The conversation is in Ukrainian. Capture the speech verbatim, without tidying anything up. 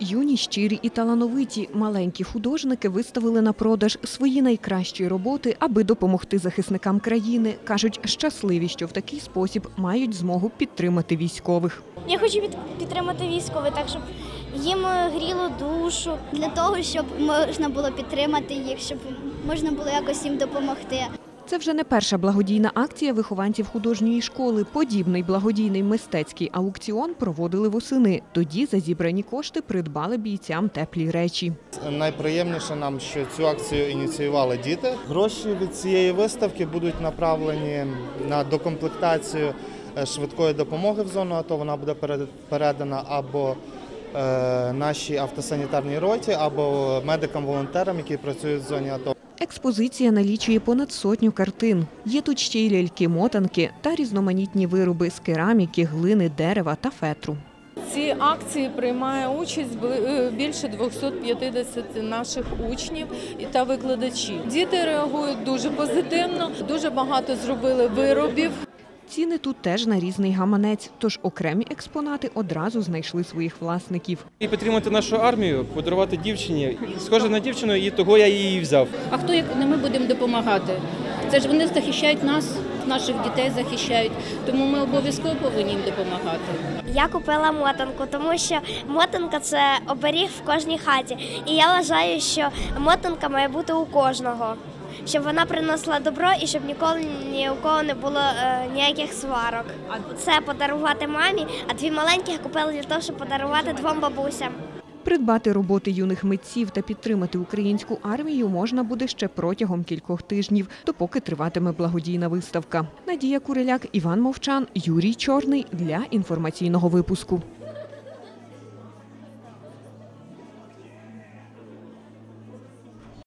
Юні, щирі і талановиті маленькі художники виставили на продаж свої найкращі роботи, аби допомогти захисникам країни. Кажуть, щасливі, що в такий спосіб мають змогу підтримати військових. Я хочу підтримати військових, так щоб їм гріло душу. Для того, щоб можна було підтримати їх, щоб можна було якось їм допомогти. Це вже не перша благодійна акція вихованців художньої школи. Подібний благодійний мистецький аукціон проводили восени. Тоді за зібрані кошти придбали бійцям теплі речі. Найприємніше нам, що цю акцію ініціювали діти. Гроші від цієї виставки будуть направлені на докомплектацію швидкої допомоги в зону АТО. Вона буде передана або нашій автосанітарній роті, або медикам-волонтерам, які працюють в зоні АТО. Експозиція налічує понад сотню картин. Є тут ще й ляльки-мотанки та різноманітні вироби з кераміки, глини, дерева та фетру. Ці акції приймає участь більше двохсот п'ятдесят наших учнів та викладачів. Діти реагують дуже позитивно, дуже багато зробили виробів. Ціни тут теж на різний гаманець, тож окремі експонати одразу знайшли своїх власників. І підтримати нашу армію, подарувати дівчині. Схоже на дівчину, і того я її взяв. А хто, як не ми, будемо допомагати? Це ж вони захищають нас, наших дітей захищають, тому ми обов'язково повинні їм допомагати. Я купила мотанку, тому що мотанка – це оберіг в кожній хаті. І я вважаю, що мотанка має бути у кожного, щоб вона приносила добро і щоб ніколи ні у кого не було е, ніяких сварок. Це подарувати мамі, а дві маленьких купили для того, щоб подарувати двом бабусям. Придбати роботи юних митців та підтримати українську армію можна буде ще протягом кількох тижнів, допоки триватиме благодійна виставка. Надія Куриляк, Іван Мовчан, Юрій Чорний для інформаційного випуску.